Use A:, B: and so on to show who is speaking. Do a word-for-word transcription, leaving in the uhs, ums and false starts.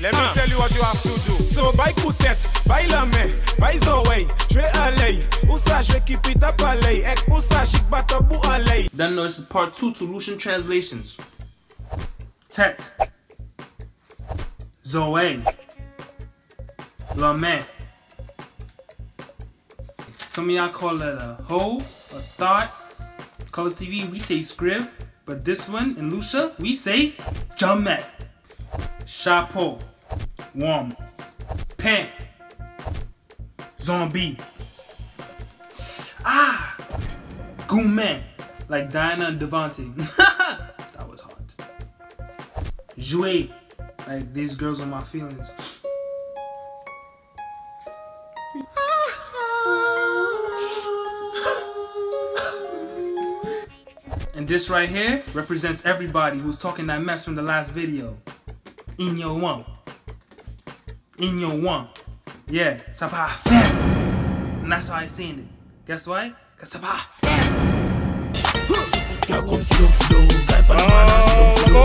A: Let me tell you what you have to do. So, by Coutette, by la main, by Zoé, je vais aller. Où ça, je vais quitter ta palais. Et où ça, chic bata bou aller.
B: Then this is part two to Lucian translations. Tet, Zoé, la main. Some of y'all call it a hoe, a thought. Colors T V, we say scrib. But this one, in Lucia, we say jamet. Chapeau, warm, pant, zombie. Ah, gourmet, like Diana and Devante. That was hot. Jouer, like these girls are my feelings. And this right here represents everybody who's talking that mess from the last video. In your one. In your one. Yeah, ça va faire. And that's how I seen it. Guess why? Cause ça va faire.